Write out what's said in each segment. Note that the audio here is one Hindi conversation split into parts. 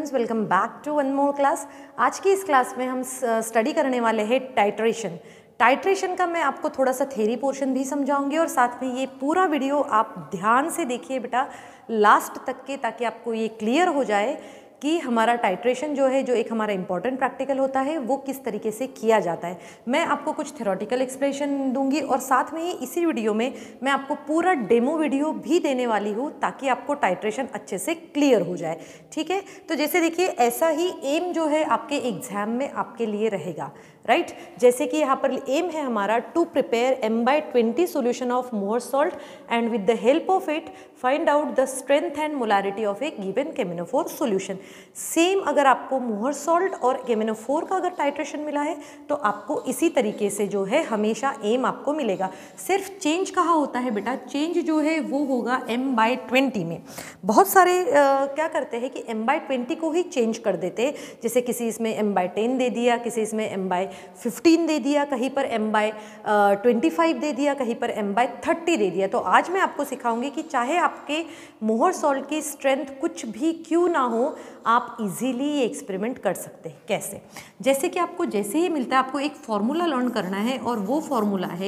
Students, welcome back to one more class. आज की इस क्लास में हम स्टडी करने वाले हैं टाइट्रेशन का मैं आपको थोड़ा सा थ्योरी पोर्शन भी समझाऊंगी और साथ में ये पूरा वीडियो आप ध्यान से देखिए बेटा लास्ट तक के, ताकि आपको ये क्लियर हो जाए कि हमारा टाइट्रेशन जो है, जो एक हमारा इंपॉर्टेंट प्रैक्टिकल होता है, वो किस तरीके से किया जाता है। मैं आपको कुछ थ्योरेटिकल एक्सप्लेनेशन दूंगी और साथ में ही इसी वीडियो में मैं आपको पूरा डेमो वीडियो भी देने वाली हूँ, ताकि आपको टाइट्रेशन अच्छे से क्लियर हो जाए। ठीक है, तो जैसे देखिए ऐसा ही एम जो है आपके एग्जाम में आपके लिए रहेगा, राइट। जैसे कि यहाँ पर एम है हमारा to prepare M/20 solution of Mohr salt and with the help of it find out the strength and molarity of a given केमिनोफोर सोल्यूशन। सेम अगर आपको मोहर सॉल्ट और केमिनोफोर का अगर टाइट्रेशन मिला है तो आपको इसी तरीके से जो है हमेशा एम आपको मिलेगा। सिर्फ चेंज कहाँ होता है बेटा, चेंज जो है वो होगा M/20 में। बहुत सारे क्या करते हैं कि M/20 को ही चेंज कर देते हैं, जैसे किसी इसमें M/10 दे दिया, किसी इसमें M/15 दे दिया, कहीं पर M/25 दे दिया, कहीं पर M/30 दे दिया। तो आज मैं आपको सिखाऊंगी कि चाहे आपके मोहर सॉल्ट की स्ट्रेंथ कुछ भी क्यों ना हो, आप इजीली ये एक्सपेरिमेंट कर सकते हैं। कैसे? जैसे कि आपको जैसे ही मिलता है आपको एक फॉर्मूला लर्न करना है और वो फॉर्मूला है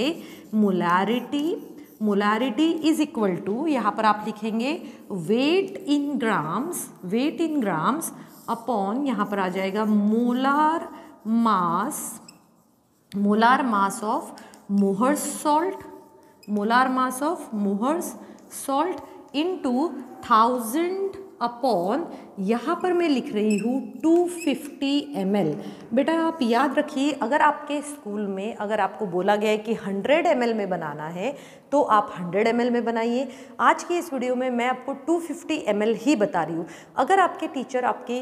मोलारिटी इज इक्वल टू, यहाँ पर आप लिखेंगे वेट इन ग्राम्स अपॉन, यहाँ पर आ जाएगा molar mass of Mohr salt into 1000 upon, यहाँ पर मैं लिख रही हूँ 250 ml। बेटा आप याद रखिए, अगर आपके स्कूल में अगर आपको बोला गया है कि 100 ml में बनाना है तो आप 100 ml में बनाइए। आज की इस वीडियो में मैं आपको 250 ml ही बता रही हूँ। अगर आपके टीचर आपकी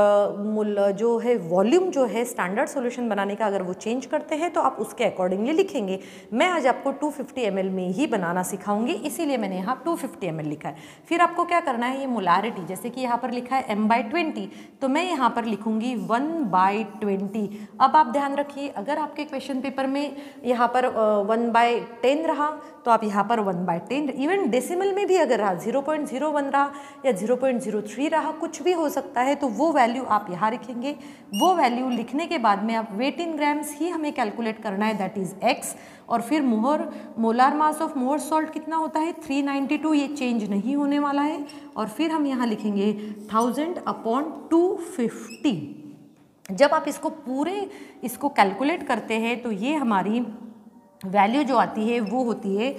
जो है वॉल्यूम जो है स्टैंडर्ड सॉल्यूशन बनाने का अगर वो चेंज करते हैं तो आप उसके अकॉर्डिंगली लिखेंगे। मैं आज आपको 250 ml में ही बनाना सिखाऊंगी, इसीलिए मैंने यहाँ 250 ml लिखा है। फिर आपको क्या करना है, ये मोलारिटी, जैसे कि यहाँ पर लिखा है M/20 तो मैं यहाँ पर लिखूंगी 1/20। अब आप ध्यान रखिए, अगर आपके क्वेश्चन पेपर में यहाँ पर 1/10 रहा तो आप यहाँ पर 1/10, इवन डेसिमल में भी अगर रहा 0.01 रहा या 0.03 रहा, कुछ भी हो सकता है, तो वो वैल्यू आप यहाँ लिखेंगे। वो वैल्यू लिखने के बाद में आप वेट इन ग्राम्स ही हमें कैलकुलेट करना है, दैट इज x। और फिर molar mass of Mohr salt कितना होता है 392, ये चेंज नहीं होने वाला है। और फिर हम यहाँ लिखेंगे 1000 अपॉन 250। जब आप इसको कैलकुलेट करते हैं तो ये हमारी वैल्यू जो आती है वो होती है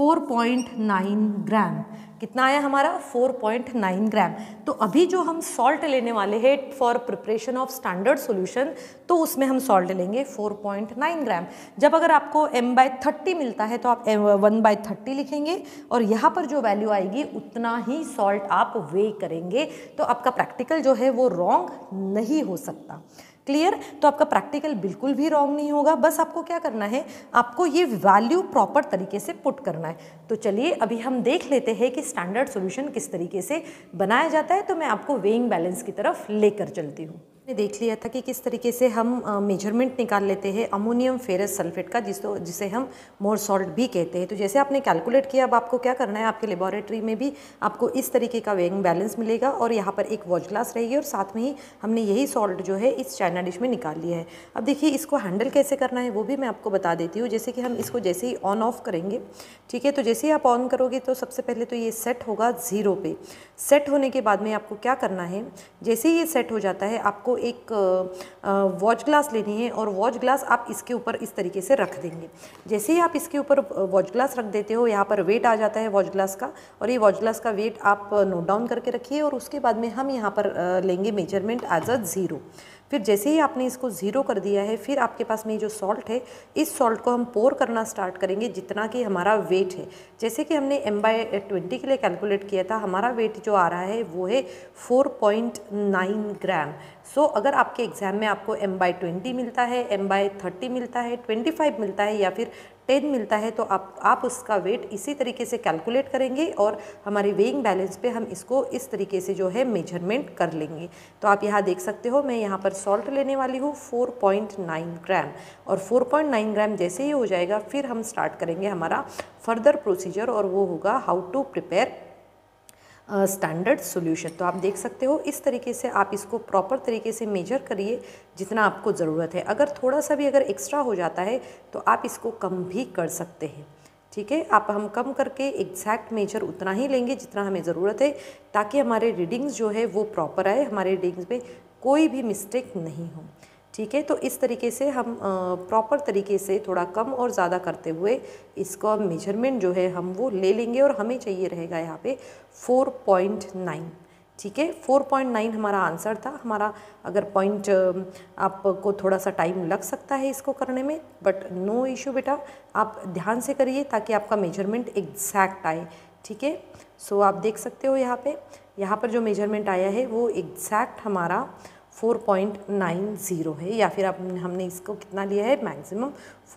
4.9 ग्राम। कितना आया हमारा 4.9 ग्राम। तो अभी जो हम सॉल्ट लेने वाले हैं for preparation of standard solution, तो उसमें हम सॉल्ट लेंगे 4.9 ग्राम। जब अगर आपको M/30 मिलता है तो आप 1/30 लिखेंगे और यहाँ पर जो वैल्यू आएगी उतना ही सॉल्ट आप वे करेंगे, तो आपका प्रैक्टिकल जो है वो रॉन्ग नहीं हो सकता। क्लियर? तो आपका प्रैक्टिकल बिल्कुल भी रॉन्ग नहीं होगा। बस आपको क्या करना है, आपको ये वैल्यू प्रॉपर तरीके से पुट करना है। तो चलिए अभी हम देख लेते हैं कि स्टैंडर्ड सॉल्यूशन किस तरीके से बनाया जाता है। तो मैं आपको वेइंग बैलेंस की तरफ लेकर चलती हूँ। देख लिया था कि किस तरीके से हम मेजरमेंट निकाल लेते हैं अमोनियम फेरस सल्फेट का, जिसे हम मोहर सॉल्ट भी कहते हैं। तो जैसे आपने कैलकुलेट किया, अब आपको क्या करना है, आपके लेबोरेटरी में भी आपको इस तरीके का वेइंग बैलेंस मिलेगा और यहाँ पर एक वॉच ग्लास रहेगी और साथ में ही हमने यही सॉल्ट जो है इस चाइना डिश में निकाल लिया है। अब देखिए इसको हैंडल कैसे करना है वो भी मैं आपको बता देती हूँ। जैसे कि हम इसको जैसे ही ऑन ऑफ करेंगे, ठीक है, तो जैसे ही आप ऑन करोगे तो सबसे पहले तो ये सेट होगा 0 पे। सेट होने के बाद में आपको क्या करना है, जैसे ही ये सेट हो जाता है आपको एक वॉच ग्लास लेनी है और वॉच ग्लास आप इसके ऊपर इस तरीके से रख देंगे। जैसे ही आप इसके ऊपर वॉच ग्लास रख देते हो, यहाँ पर वेट आ जाता है वॉच ग्लास का, और ये वॉच ग्लास का वेट आप नोट डाउन करके रखिए। और उसके बाद में हम यहाँ पर लेंगे मेजरमेंट एज अ 0। फिर जैसे ही आपने इसको 0 कर दिया है, फिर आपके पास में जो सॉल्ट है, इस सॉल्ट को हम पोर करना स्टार्ट करेंगे जितना कि हमारा वेट है। जैसे कि हमने M/20 के लिए कैलकुलेट किया था, हमारा वेट जो आ रहा है वो है 4.9 ग्राम। सो अगर आपके एग्जाम में आपको M/20 मिलता है, M/30 मिलता है, 25 मिलता है या फिर 10 मिलता है, तो आप उसका वेट इसी तरीके से कैलकुलेट करेंगे और हमारे वेइंग बैलेंस पे हम इसको इस तरीके से जो है मेजरमेंट कर लेंगे। तो आप यहाँ देख सकते हो, मैं यहाँ पर सॉल्ट लेने वाली हूँ 4.9 ग्राम, और 4.9 ग्राम जैसे ही हो जाएगा फिर हम स्टार्ट करेंगे हमारा फर्दर प्रोसीजर, और वो होगा how to prepare standard solution. तो आप देख सकते हो इस तरीके से आप इसको प्रॉपर तरीके से मेजर करिए जितना आपको ज़रूरत है। अगर थोड़ा सा भी अगर एक्स्ट्रा हो जाता है तो आप इसको कम भी कर सकते हैं, ठीक है। आप हम कम करके एग्जैक्ट मेजर उतना ही लेंगे जितना हमें ज़रूरत है, ताकि हमारे रीडिंग्स जो है वो प्रॉपर आए, हमारे रीडिंग्स में कोई भी मिस्टेक नहीं हो, ठीक है। तो इस तरीके से हम प्रॉपर तरीके से थोड़ा कम और ज़्यादा करते हुए इसका मेजरमेंट जो है हम वो ले लेंगे, और हमें चाहिए रहेगा यहाँ पे 4.9, ठीक है। 4.9 हमारा आंसर था। हमारा अगर पॉइंट आपको थोड़ा सा टाइम लग सकता है इसको करने में, बट नो इशू बेटा, आप ध्यान से करिए ताकि आपका मेजरमेंट एग्जैक्ट आए, ठीक है। सो आप देख सकते हो यहाँ पर जो मेजरमेंट आया है वो एग्जैक्ट हमारा 4.90 है, या फिर हमने इसको कितना लिया है मैक्सिमम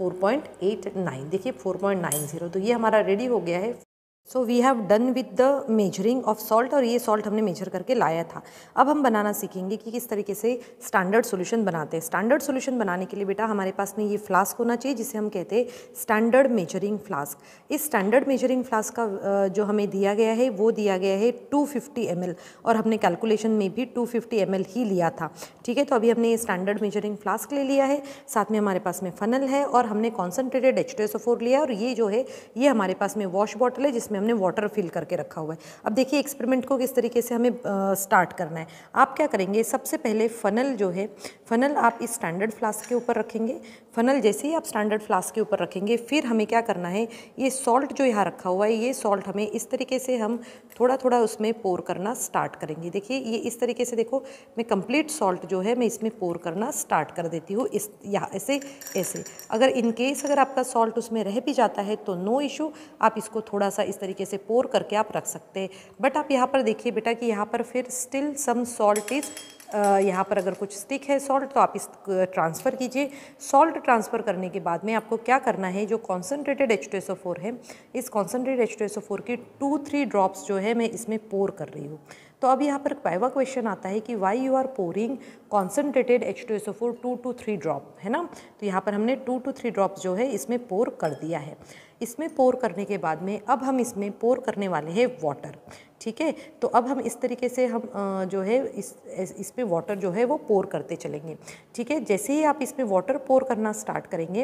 4.89। देखिए 4.90, तो ये हमारा रेडी हो गया है। So we have done with the measuring of salt, और ये सॉल्ट हमने मेजर करके लाया था। अब हम बनाना सीखेंगे कि किस तरीके से स्टैंडर्ड सॉल्यूशन बनाते हैं। स्टैंडर्ड सॉल्यूशन बनाने के लिए बेटा हमारे पास में ये फ्लास्क होना चाहिए जिसे हम कहते हैं स्टैंडर्ड मेजरिंग फ्लास्क। इस स्टैंडर्ड मेजरिंग फ्लास्क का जो हमें दिया गया है वो दिया गया है 250 ml, और हमने कैलकुलेशन में भी 250 ml ही लिया था, ठीक है। तो अभी हमने ये स्टैंडर्ड मेजरिंग फ्लास्क ले लिया है, साथ में हमारे पास में फनल है, और हमने कॉन्सेंट्रेटेड H2SO4 लिया, और ये जो है ये हमारे पास में वॉश बॉटल है जिसमें हमने वाटर फिल करके रखा हुआ है। अब देखिए एक्सपेरिमेंट को किस तरीके से हमें स्टार्ट करना है। आप क्या करेंगे, सबसे पहले फनल जो है, फनल आप इस स्टैंडर्ड फ्लास्क के ऊपर रखेंगे। फनल जैसे ही आप स्टैंडर्ड फ्लास्क के ऊपर रखेंगे, फिर हमें क्या करना है, ये सॉल्ट जो यहाँ रखा हुआ है, ये सॉल्ट हमें इस तरीके से हम थोड़ा थोड़ा उसमें पोर करना स्टार्ट करेंगे। देखिए ये इस तरीके से, देखो मैं कंप्लीट सॉल्ट जो है मैं इसमें पोर करना स्टार्ट कर देती हूँ, इस यहाँ ऐसे ऐसे। अगर इन केस अगर आपका सॉल्ट उसमें रह भी जाता है तो नो इशू, आप इसको थोड़ा सा इस तरीके से पोर करके आप रख सकते हैं। बट आप यहाँ पर देखिए बेटा कि यहाँ पर फिर स्टिल सम सॉल्ट इज, यहाँ पर अगर कुछ स्टिक है सॉल्ट तो आप इस ट्रांसफ़र कीजिए। सॉल्ट ट्रांसफ़र करने के बाद में आपको क्या करना है, जो कॉन्सेंट्रेटेड H2SO4 है, इस कॉन्सेंट्रेटेड H2SO4 की 2-3 ड्रॉप्स जो है मैं इसमें पोर कर रही हूँ। तो अब यहाँ पर वाइवा क्वेश्चन आता है कि why you are pouring concentrated H2SO4 2 to 3 drop, है ना। तो यहाँ पर हमने 2 to 3 ड्रॉप्स जो है इसमें पोर कर दिया है। इसमें पोर करने के बाद में अब हम इसमें पोर करने वाले हैं वाटर, ठीक है। तो अब हम इस तरीके से हम जो है इस पे वाटर जो है वो पोर करते चलेंगे, ठीक है। जैसे ही आप इसमें वाटर पोर करना स्टार्ट करेंगे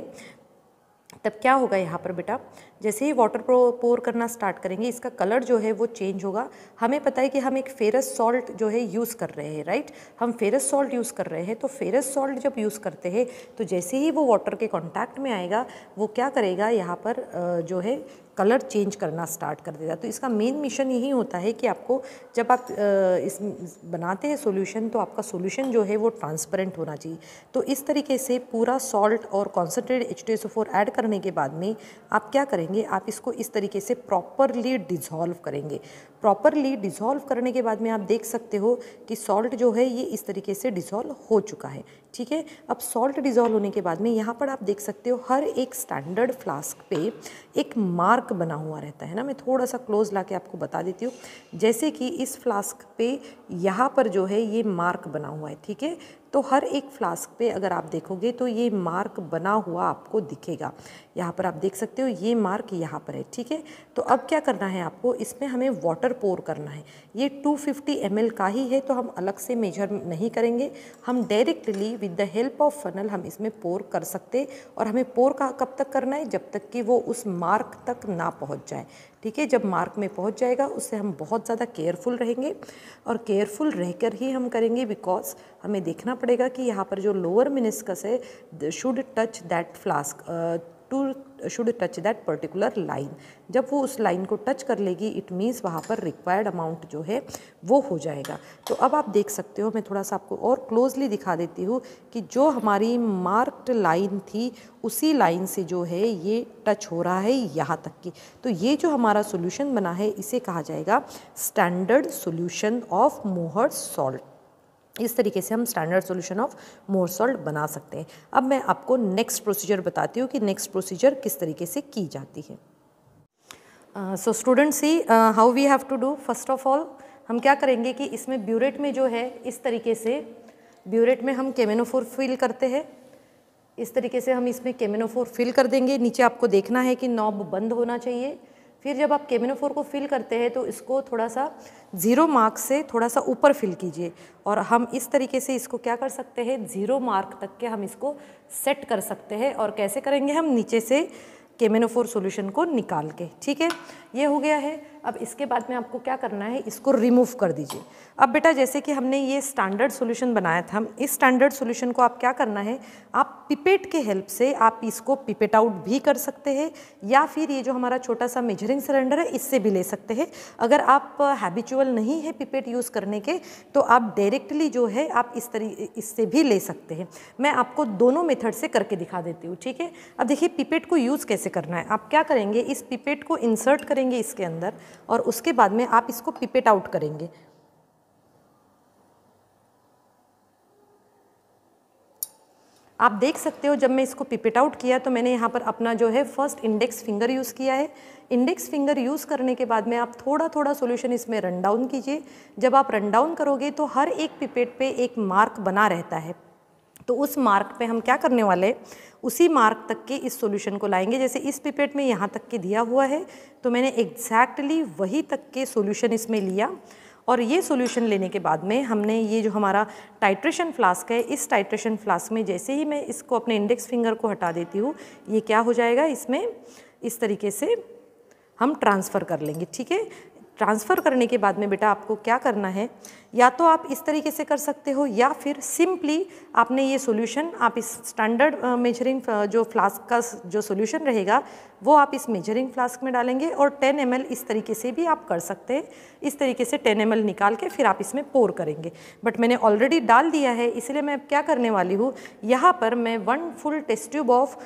तब क्या होगा यहाँ पर बेटा, जैसे ही वाटर पोर करना स्टार्ट करेंगे इसका कलर जो है वो चेंज होगा। हमें पता है कि हम एक फेरस सॉल्ट जो है यूज़ कर रहे हैं, राइट, हम फेरस सॉल्ट यूज़ कर रहे हैं। तो फेरस सॉल्ट जब यूज़ करते हैं तो जैसे ही वो वाटर के कांटेक्ट में आएगा वो क्या करेगा, यहाँ पर जो है कलर चेंज करना स्टार्ट कर देगा। तो इसका मेन मिशन यही होता है कि आपको जब आप इस बनाते हैं सॉल्यूशन तो आपका सॉल्यूशन जो है वो ट्रांसपेरेंट होना चाहिए। तो इस तरीके से पूरा सॉल्ट और कॉन्सेंट्रेटेड H2SO4 ऐड करने के बाद में आप क्या करेंगे, आप इसको इस तरीके से प्रॉपरली डिज़ोल्व करेंगे। प्रॉपरली डिज़ोल्व करने के बाद में आप देख सकते हो कि सॉल्ट जो है ये इस तरीके से डिज़ोल्व हो चुका है, ठीक है। अब सॉल्ट डिज़ोल्व होने के बाद में यहाँ पर आप देख सकते हो हर एक स्टैंडर्ड फ्लास्क पे एक मार्क बना हुआ रहता है ना। मैं थोड़ा सा क्लोज लाके आपको बता देती हूँ। जैसे कि इस फ्लास्क पे यहाँ पर जो है ये मार्क बना हुआ है, ठीक है। तो हर एक फ्लास्क पे अगर आप देखोगे तो ये मार्क बना हुआ आपको दिखेगा। यहाँ पर आप देख सकते हो ये मार्क यहाँ पर है, ठीक है। तो अब क्या करना है आपको, इसमें हमें वाटर पोर करना है। ये 250 ml का ही है तो हम अलग से मेजर नहीं करेंगे, हम directly with the help of funnel हम इसमें पोर कर सकते। और हमें पोर का कब तक करना है, जब तक कि वो उस मार्क तक ना पहुँच जाए, ठीक है। जब मार्क में पहुंच जाएगा उससे हम बहुत ज़्यादा केयरफुल रहेंगे, और केयरफुल रहकर ही हम करेंगे, बिकॉज हमें देखना पड़ेगा कि यहाँ पर जो लोअर मिनिस्कस है should touch that flask should touch that particular line. जब वो उस लाइन को टच कर लेगी इट मीन्स वहाँ पर रिक्वायर्ड अमाउंट जो है वो हो जाएगा। तो अब आप देख सकते हो, मैं थोड़ा सा आपको और क्लोजली दिखा देती हूँ कि जो हमारी मार्क्ड लाइन थी उसी लाइन से जो है ये टच हो रहा है यहाँ तक की। तो ये जो हमारा सॉल्यूशन बना है इसे कहा जाएगा standard solution of Mohr salt. इस तरीके से हम standard solution of Mohr salt बना सकते हैं। अब मैं आपको नेक्स्ट प्रोसीजर बताती हूँ कि नेक्स्ट प्रोसीजर किस तरीके से की जाती है। So students see how we have to do. First of all हम क्या करेंगे कि इसमें ब्यूरेट में जो है इस तरीके से ब्यूरेट में हम केमेनोफोर फिल करते हैं। इस तरीके से हम इसमें केमेनोफोर फिल कर देंगे। नीचे आपको देखना है कि नॉब बंद होना चाहिए। फिर जब आप KMnO4 को फिल करते हैं तो इसको थोड़ा सा 0 मार्क से थोड़ा सा ऊपर फिल कीजिए, और हम इस तरीके से इसको क्या कर सकते हैं, 0 मार्क तक के हम इसको सेट कर सकते हैं। और कैसे करेंगे, हम नीचे से KMnO4 सॉल्यूशन को निकाल के, ठीक है, ये हो गया है। अब इसके बाद में आपको क्या करना है, इसको रिमूव कर दीजिए। अब बेटा जैसे कि हमने ये स्टैंडर्ड सॉल्यूशन बनाया था, इस स्टैंडर्ड सॉल्यूशन को आप क्या करना है, आप पिपेट के हेल्प से आप इसको पिपेट आउट भी कर सकते हैं, या फिर ये जो हमारा छोटा सा मेजरिंग सिलेंडर है इससे भी ले सकते हैं। अगर आप हैबिचुअल नहीं है पिपेट यूज़ करने के तो आप डायरेक्टली जो है आप इससे भी ले सकते हैं। मैं आपको दोनों मेथड से करके दिखा देती हूँ, ठीक है। अब देखिए पिपेट को यूज़ कैसे करना है। आप क्या करेंगे, इस पिपेट को इंसर्ट करेंगे इसके अंदर, और उसके बाद में आप इसको पिपेट आउट करेंगे। आप देख सकते हो जब मैं इसको पिपेट आउट किया तो मैंने यहाँ पर अपना जो है फर्स्ट इंडेक्स फिंगर यूज़ किया है। इंडेक्स फिंगर यूज़ करने के बाद में आप थोड़ा थोड़ा सॉल्यूशन इसमें रन डाउन कीजिए। जब आप रन डाउन करोगे तो हर एक पिपेट पे एक मार्क बना रहता है, तो उस मार्क पे हम क्या करने वाले, उसी मार्क तक के इस सॉल्यूशन को लाएंगे। जैसे इस पिपेट में यहाँ तक के दिया हुआ है तो मैंने एग्जैक्टली वही तक के सॉल्यूशन इसमें लिया, और ये सॉल्यूशन लेने के बाद में हमने ये जो हमारा टाइट्रेशन फ्लास्क है, इस टाइट्रेशन फ्लास्क में जैसे ही मैं इसको अपने इंडेक्स फिंगर को हटा देती हूँ, ये क्या हो जाएगा, इसमें इस तरीके से हम ट्रांसफ़र कर लेंगे, ठीक है। ट्रांसफ़र करने के बाद में बेटा आपको क्या करना है, या तो आप इस तरीके से कर सकते हो, या फिर सिंपली आपने ये सॉल्यूशन आप इस स्टैंडर्ड मेजरिंग जो फ्लास्क का जो सॉल्यूशन रहेगा वो आप इस मेजरिंग फ्लास्क में डालेंगे, और 10 ml इस तरीके से भी आप कर सकते हैं। इस तरीके से 10 ml निकाल के फिर आप इसमें पोर करेंगे। बट मैंने ऑलरेडी डाल दिया है, इसलिए मैं क्या करने वाली हूँ, यहाँ पर मैं 1 full test tube of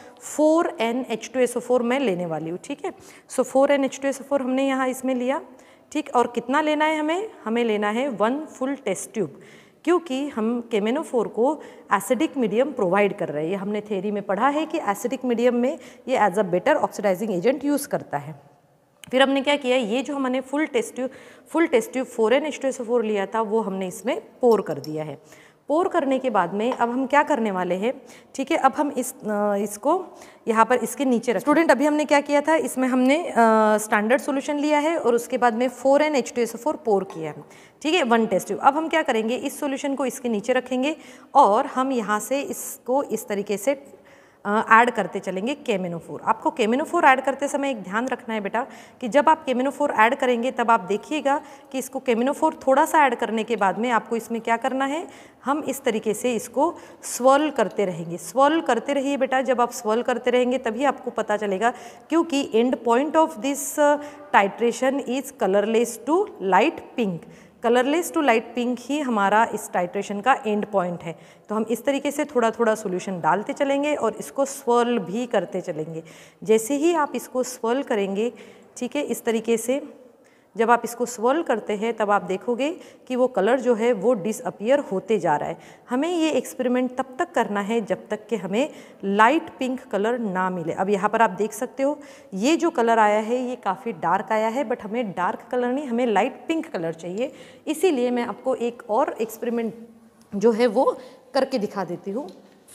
4NH2SO4 मैं लेने वाली हूँ, ठीक है। सो 4NH2SO4 हमने यहाँ इसमें लिया, ठीक। और कितना लेना है हमें लेना है 1 फुल टेस्ट ट्यूब, क्योंकि हम KMnO4 को एसिडिक मीडियम प्रोवाइड कर रहे हैं। हमने थ्योरी में पढ़ा है कि एसिडिक मीडियम में ये as a better oxidising agent use करता है। फिर हमने क्या किया, ये जो हमने फुल टेस्ट ट्यूब 4NH2SO4 लिया था वो हमने इसमें पोर कर दिया है। पोर करने के बाद में अब हम क्या करने वाले हैं, ठीक है। अब हम इसको यहाँ पर इसके नीचे रख, स्टूडेंट अभी हमने क्या किया था, इसमें हमने स्टैंडर्ड सॉल्यूशन लिया है और उसके बाद में 4NH2SO4 पोर किया है, ठीक है, 1 टेस्ट ट्यूब। अब हम क्या करेंगे, इस सॉल्यूशन को इसके नीचे रखेंगे और हम यहाँ से इसको इस तरीके से ऐड करते चलेंगे KMnO4। आपको KMnO4 ऐड करते समय एक ध्यान रखना है बेटा कि जब आप KMnO4 ऐड करेंगे तब आप देखिएगा कि इसको KMnO4 थोड़ा सा ऐड करने के बाद में आपको इसमें क्या करना है, हम इस तरीके से इसको स्वर्ल करते रहेंगे। स्वर्ल करते रहिए बेटा, जब आप स्वर्ल करते रहेंगे तभी आपको पता चलेगा, क्योंकि end point of this titration is colourless to light pink. Colourless to light pink ही हमारा इस टाइट्रेशन का एंड पॉइंट है। तो हम इस तरीके से थोड़ा थोड़ा सॉल्यूशन डालते चलेंगे और इसको स्वर्ल भी करते चलेंगे। जैसे ही आप इसको स्वर्ल करेंगे, ठीक है, इस तरीके से जब आप इसको स्वर्ल करते हैं तब आप देखोगे कि वो कलर जो है वो डिसअपियर होते जा रहा है। हमें ये एक्सपेरिमेंट तब तक करना है जब तक कि हमें लाइट पिंक कलर ना मिले। अब यहाँ पर आप देख सकते हो ये जो कलर आया है ये काफ़ी डार्क आया है, बट हमें डार्क कलर नहीं, हमें लाइट पिंक कलर चाहिए। इसीलिए मैं आपको एक और एक्सपेरिमेंट जो है वो करके दिखा देती हूँ।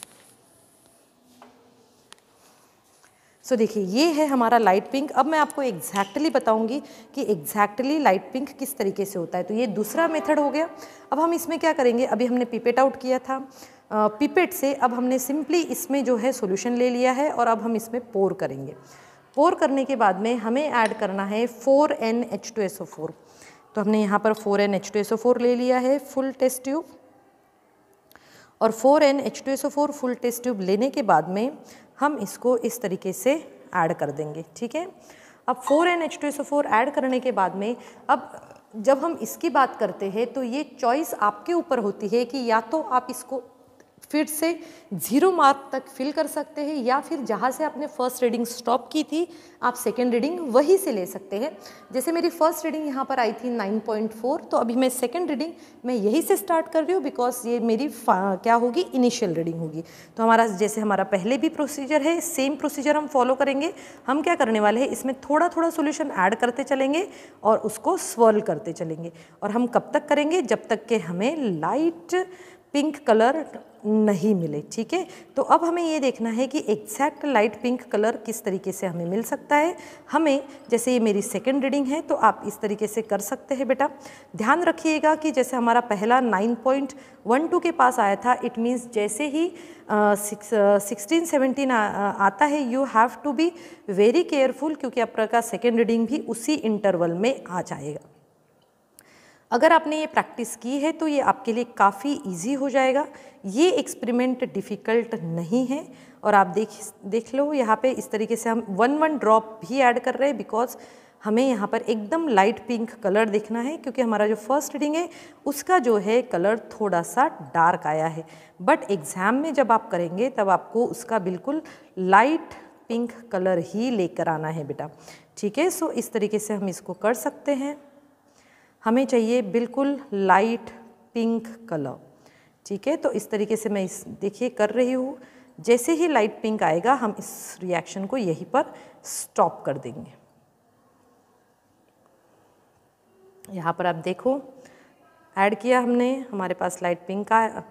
सो देखिए ये है हमारा लाइट पिंक। अब मैं आपको एग्जैक्टली बताऊंगी कि एग्जैक्टली लाइट पिंक किस तरीके से होता है। तो ये दूसरा मेथड हो गया। अब हम इसमें क्या करेंगे, अभी हमने पिपेट आउट किया था, पिपेट से अब हमने सिंपली इसमें जो है सॉल्यूशन ले लिया है और अब हम इसमें पोर करेंगे। पोर करने के बाद में हमें ऐड करना है 4NH2SO4। तो हमने यहाँ पर 4NH2SO4 ले लिया है फुल टेस्ट ट्यूब, और 4NH2SO4 फुल टेस्ट ट्यूब लेने के बाद में हम इसको इस तरीके से ऐड कर देंगे, ठीक है। अब 4NH2SO4 ऐड करने के बाद में अब जब हम इसकी बात करते हैं तो ये चॉइस आपके ऊपर होती है कि या तो आप इसको फिर से 0 मार्क तक फिल कर सकते हैं, या फिर जहाँ से आपने फर्स्ट रीडिंग स्टॉप की थी आप सेकेंड रीडिंग वहीं से ले सकते हैं। जैसे मेरी फर्स्ट रीडिंग यहाँ पर आई थी 9.4, तो अभी मैं सेकेंड रीडिंग मैं यहीं से स्टार्ट कर रही हूँ, बिकॉज ये मेरी क्या होगी, इनिशियल रीडिंग होगी। तो हमारा जैसे हमारा पहले भी प्रोसीजर है, सेम प्रोसीजर हम फॉलो करेंगे। हम क्या करने वाले हैं, इसमें थोड़ा थोड़ा सोल्यूशन ऐड करते चलेंगे और उसको स्वर्ल करते चलेंगे। और हम कब तक करेंगे, जब तक कि हमें लाइट पिंक कलर नहीं मिले। ठीक है, तो अब हमें ये देखना है कि एग्जैक्ट लाइट पिंक कलर किस तरीके से हमें मिल सकता है। हमें जैसे ये मेरी सेकंड रीडिंग है तो आप इस तरीके से कर सकते हैं बेटा। ध्यान रखिएगा कि जैसे हमारा पहला 9.12 के पास आया था, इट मीन्स जैसे ही 16-17 आता है you have to be very careful, क्योंकि आपका सेकेंड रीडिंग भी उसी इंटरवल में आ जाएगा। अगर आपने ये प्रैक्टिस की है तो ये आपके लिए काफ़ी इजी हो जाएगा। ये एक्सपेरिमेंट डिफ़िकल्ट नहीं है और आप देख लो यहाँ पे इस तरीके से हम 1 ड्रॉप भी ऐड कर रहे हैं, बिकॉज हमें यहाँ पर एकदम लाइट पिंक कलर देखना है, क्योंकि हमारा जो फर्स्ट रीडिंग है उसका जो है कलर थोड़ा सा डार्क आया है। बट एग्ज़ाम में जब आप करेंगे तब आपको उसका बिल्कुल लाइट पिंक कलर ही लेकर आना है बेटा। ठीक है, सो इस तरीके से हम इसको कर सकते हैं। हमें चाहिए बिल्कुल लाइट पिंक कलर। ठीक है, तो इस तरीके से मैं इस देखिए कर रही हूँ। जैसे ही लाइट पिंक आएगा हम इस रिएक्शन को यहीं पर स्टॉप कर देंगे। यहाँ पर आप देखो ऐड किया हमने, हमारे पास लाइट पिंक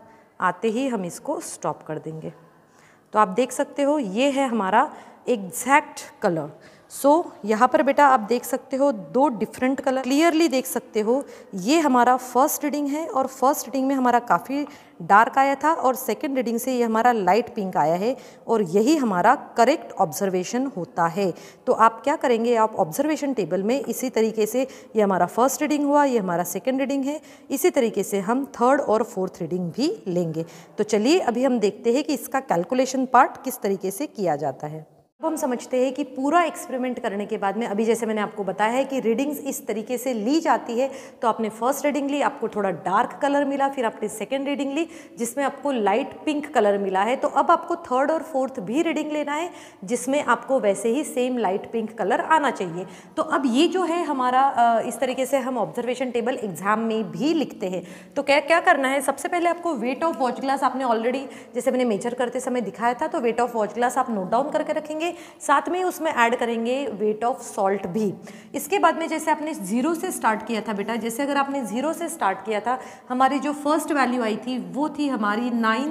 आते ही हम इसको स्टॉप कर देंगे। तो आप देख सकते हो ये है हमारा एग्जैक्ट कलर। सो यहाँ पर बेटा आप देख सकते हो 2 डिफरेंट कलर क्लियरली देख सकते हो। ये हमारा फर्स्ट रीडिंग है और फर्स्ट रीडिंग में हमारा काफ़ी डार्क आया था और सेकंड रीडिंग से ये हमारा लाइट पिंक आया है और यही हमारा करेक्ट ऑब्जर्वेशन होता है। तो आप क्या करेंगे, आप ऑब्जर्वेशन टेबल में इसी तरीके से ये हमारा फर्स्ट रीडिंग हुआ, ये हमारा सेकंड रीडिंग है, इसी तरीके से हम थर्ड और फोर्थ रीडिंग भी लेंगे। तो चलिए अभी हम देखते हैं कि इसका कैलकुलेशन पार्ट किस तरीके से किया जाता है। अब हम समझते हैं कि पूरा एक्सपेरिमेंट करने के बाद में अभी जैसे मैंने आपको बताया है कि रीडिंग्स इस तरीके से ली जाती है। तो आपने फर्स्ट रीडिंग ली, आपको थोड़ा डार्क कलर मिला, फिर आपने सेकंड रीडिंग ली जिसमें आपको लाइट पिंक कलर मिला है। तो अब आपको थर्ड और फोर्थ भी रीडिंग लेना है जिसमें आपको वैसे ही सेम लाइट पिंक कलर आना चाहिए। तो अब ये जो है हमारा इस तरीके से हम ऑब्जर्वेशन टेबल एग्जाम में भी लिखते हैं। तो क्या करना है, सबसे पहले आपको वेट ऑफ वॉच ग्लास आपने ऑलरेडी जैसे मैंने मेजर करते समय दिखाया था, तो वेट ऑफ वॉच ग्लास आप नोट डाउन करके रखेंगे, साथ में उसमें ऐड करेंगे वेट ऑफ सॉल्ट भी। इसके बाद में जैसे आपने 0 से स्टार्ट किया था बेटा, जैसे अगर आपने 0 से स्टार्ट किया था, हमारी जो फर्स्ट वैल्यू आई थी वो थी हमारी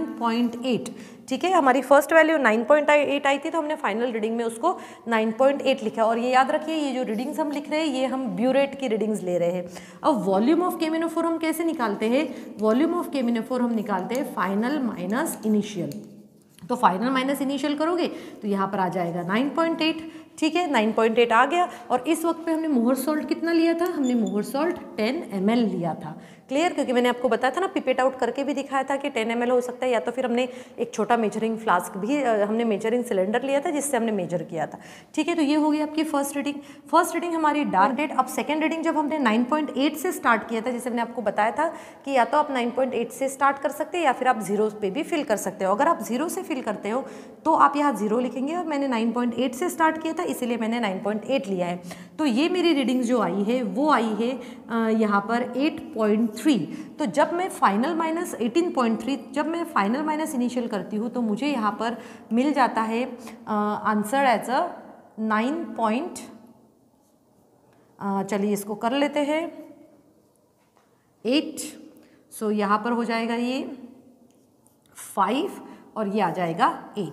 9.8। ठीक है, हमारी फर्स्ट वैल्यू 9.8 आई थी, तो हमने फाइनल रीडिंग में उसको 9.8 लिखा। और ये याद रखिए ये जो रीडिंग्स हम लिख रहे हैं ये हम ब्यूरेट की रीडिंग्स ले रहे हैं। अब वॉल्यूम ऑफ केमिनोफोर हम कैसे निकालते हैं, वॉल्यूम ऑफ केमिनोफोर हम निकालते हैं फाइनल माइनस इनिशियल। तो फाइनल माइनस इनिशियल करोगे तो यहाँ पर आ जाएगा 9.8। ठीक है, 9.8 आ गया। और इस वक्त पे हमने मोहर सॉल्ट कितना लिया था, हमने मोहर सॉल्ट 10 ml लिया था। क्लियर, क्योंकि मैंने आपको बताया था ना, पिपेट आउट करके भी दिखाया था कि 10 ml हो सकता है, या तो फिर हमने एक छोटा मेजरिंग फ्लास्क भी हमने मेजरिंग सिलेंडर लिया था जिससे हमने मेजर किया था। ठीक है, तो ये हो गई आपकी फर्स्ट रीडिंग। फर्स्ट रीडिंग हमारी डार्क डेट। अब सेकेंड रीडिंग जब हमने 9.8 से स्टार्ट किया था, जैसे मैंने आपको बताया था कि या तो आप 9.8 से स्टार्ट कर सकते हैं या फिर आप 0 पे भी फिल कर सकते हो। अगर आप 0 से फिल करते हो तो आप यहाँ 0 लिखेंगे, और मैंने 9.8 से स्टार्ट किया था इसीलिए मैंने 9.8 लिया है। तो ये मेरी रीडिंग जो आई है वो आई है यहाँ पर 8.3। तो जब मैं फाइनल माइनस 18.3 जब मैं फाइनल माइनस इनिशियल करती हूँ तो मुझे यहाँ पर मिल जाता है आंसर एज अ 9. चलिए इसको कर लेते हैं 8। सो यहाँ पर हो जाएगा ये 5 और ये आ जाएगा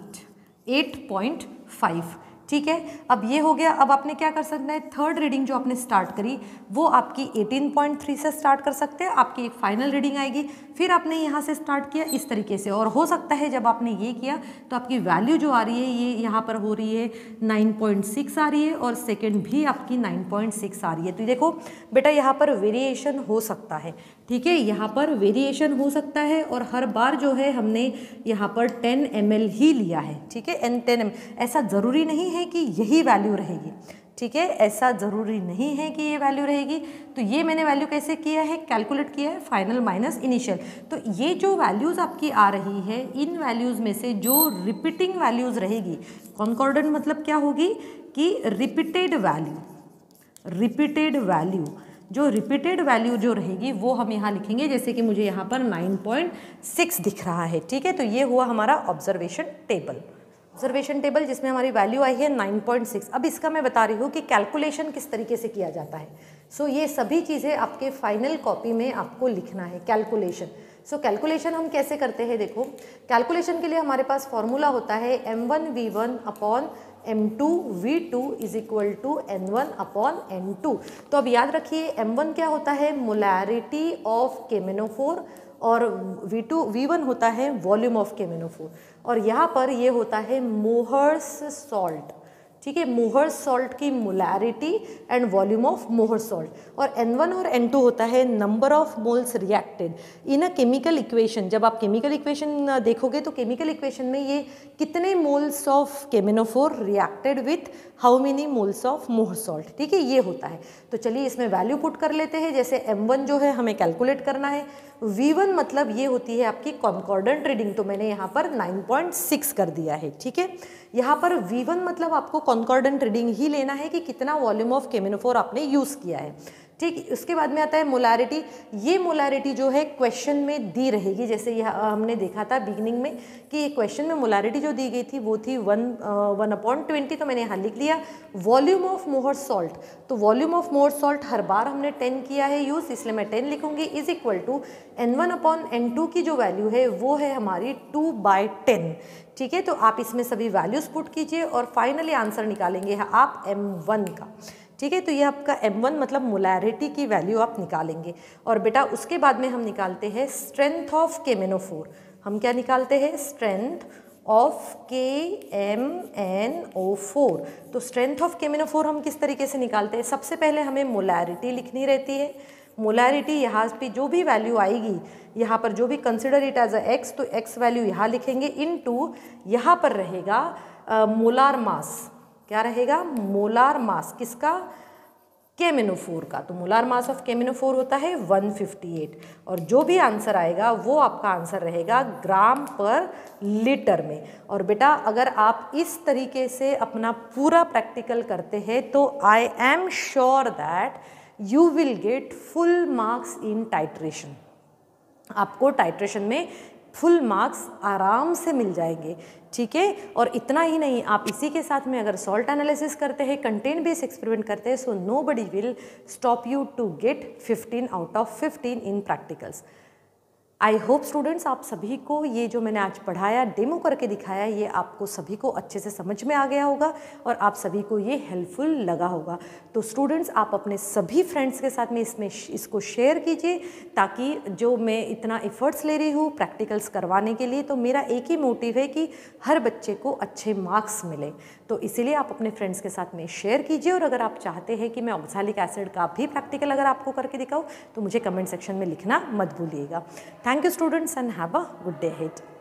8.5। ठीक है, अब ये हो गया। अब आपने क्या कर सकते हैं, थर्ड रीडिंग जो आपने स्टार्ट करी वो आपकी 18.3 से स्टार्ट कर सकते हैं, आपकी एक फाइनल रीडिंग आएगी। फिर आपने यहाँ से स्टार्ट किया इस तरीके से, और हो सकता है जब आपने ये किया तो आपकी वैल्यू जो आ रही है ये यहाँ पर हो रही है 9.6 आ रही है, और सेकेंड भी आपकी 9.6 आ रही है। तो देखो बेटा यहाँ पर वेरिएशन हो सकता है। ठीक है, यहाँ पर वेरिएशन हो सकता है, और हर बार जो है हमने यहाँ पर 10 ml ही लिया है। ठीक है, 10 ml, ऐसा ज़रूरी नहीं है कि यही वैल्यू रहेगी। ठीक है, ऐसा ज़रूरी नहीं है कि ये वैल्यू रहेगी। तो ये मैंने वैल्यू कैसे किया है, कैलकुलेट किया है फाइनल माइनस इनिशियल। तो ये जो वैल्यूज़ आपकी आ रही है, इन वैल्यूज़ में से जो रिपीटिंग वैल्यूज़ रहेगी, कॉन्कॉर्डेंट मतलब क्या होगी कि रिपीटेड वैल्यू जो रिपीटेड वैल्यू जो रहेगी वो हम यहाँ लिखेंगे। जैसे कि मुझे यहाँ पर 9.6 दिख रहा है। ठीक है, तो ये हुआ हमारा ऑब्जर्वेशन टेबल जिसमें हमारी वैल्यू आई है 9.6। अब इसका मैं बता रही हूँ कि कैलकुलेशन किस तरीके से किया जाता है। सो ये सभी चीज़ें आपके फाइनल कॉपी में आपको लिखना है। कैलकुलेशन सो कैलकुलेशन हम कैसे करते हैं, देखो कैलकुलेशन के लिए हमारे पास फॉर्मूला होता है m1v1 upon m2 v2 is equal to n1 upon n2। तो अब याद रखिए m1 क्या होता है, मोलैरिटी ऑफ केमिनोफोर, और v1 होता है वॉल्यूम ऑफ केमिनोफोर, और यहाँ पर ये होता है मोहर्स सॉल्ट, ठीक है, मोहर्स सॉल्ट की molarity and volume of Mohr's salt, और n1 और n2 होता है number of moles reacted in a chemical equation. जब आप केमिकल इक्वेशन देखोगे तो केमिकल इक्वेशन में ये कितने मोल्स ऑफ केमिनोफोर reacted with how many moles of Mohr's salt, ठीक है, ये होता है। तो चलिए इसमें वैल्यू पुट कर लेते हैं। जैसे m1 जो है हमें कैलकुलेट करना है, v1 मतलब ये होती है आपकी कॉन्कॉर्डेंट रीडिंग, तो मैंने यहाँ पर 9.6 कर दिया है, ठीक है। यहाँ पर v1 मतलब आपको कॉन्कॉर्डेंट रीडिंग ही लेना है कि कितना वॉल्यूम ऑफ केमिनोफोर आपने यूज़ किया है, ठीक। उसके बाद में आता है मोलैरिटी। ये मोलैरिटी जो है क्वेश्चन में दी रहेगी, जैसे यह हमने देखा था बिगिनिंग में कि क्वेश्चन में मोलैरिटी जो दी गई थी वो थी 1/20, तो मैंने यहाँ लिख लिया। वॉल्यूम ऑफ मोहर्स सॉल्ट, तो वॉल्यूम ऑफ मोहर्स सॉल्ट हर बार हमने 10 किया है यूज़, इसलिए मैं 10 लिखूंगी, इज इक्वल टू n1/n2 की जो वैल्यू है वो है हमारी 2/10, ठीक है। तो आप इसमें सभी वैल्यूज पुट कीजिए और फाइनली आंसर निकालेंगे आप m1 का, ठीक है। तो ये आपका m1 मतलब मोलैरिटी की वैल्यू आप निकालेंगे। और बेटा उसके बाद में हम निकालते हैं स्ट्रेंथ ऑफ केमिनोफोर। हम क्या निकालते हैं, स्ट्रेंथ ऑफ KMnO4। तो स्ट्रेंथ ऑफ केमिनोफोर हम किस तरीके से निकालते हैं, सबसे पहले हमें मोलैरिटी लिखनी रहती है। मोलैरिटी यहाँ पे जो भी वैल्यू आएगी, यहाँ पर जो भी consider it as a x, तो x वैल्यू यहाँ लिखेंगे, इनटू यहाँ पर रहेगा मोलार मास। क्या रहेगा, मोलार मास किसका, केमिनोफोर का। तो मोलार मास ऑफ केमिनोफोर होता है 158, और जो भी आंसर आएगा वो आपका आंसर रहेगा ग्राम पर लीटर में। और बेटा अगर आप इस तरीके से अपना पूरा प्रैक्टिकल करते हैं तो I am sure that you will get full marks in titration. आपको टाइट्रेशन में फुल मार्क्स आराम से मिल जाएंगे, ठीक है। और इतना ही नहीं, आप इसी के साथ में अगर सॉल्ट एनालिसिस करते हैं, कंटेंट बेस्ड एक्सपेरिमेंट करते हैं, so nobody will stop you to get 15 out of 15 in practicals. I hope students आप सभी को ये जो मैंने आज पढ़ाया, डेमो करके दिखाया, ये आपको सभी को अच्छे से समझ में आ गया होगा और आप सभी को ये हेल्पफुल लगा होगा। तो स्टूडेंट्स आप अपने सभी फ्रेंड्स के साथ में इसको शेयर कीजिए, ताकि जो मैं इतना एफर्ट्स ले रही हूँ प्रैक्टिकल्स करवाने के लिए, तो मेरा एक ही मोटिव है कि हर बच्चे को अच्छे मार्क्स मिले। तो इसीलिए आप अपने फ्रेंड्स के साथ में शेयर कीजिए, और अगर आप चाहते हैं कि मैं ऑक्सैलिक एसिड का भी प्रैक्टिकल अगर आपको करके दिखाऊँ तो मुझे कमेंट सेक्शन में लिखना मत भूलिएगा। Thank you students and have a good day ahead.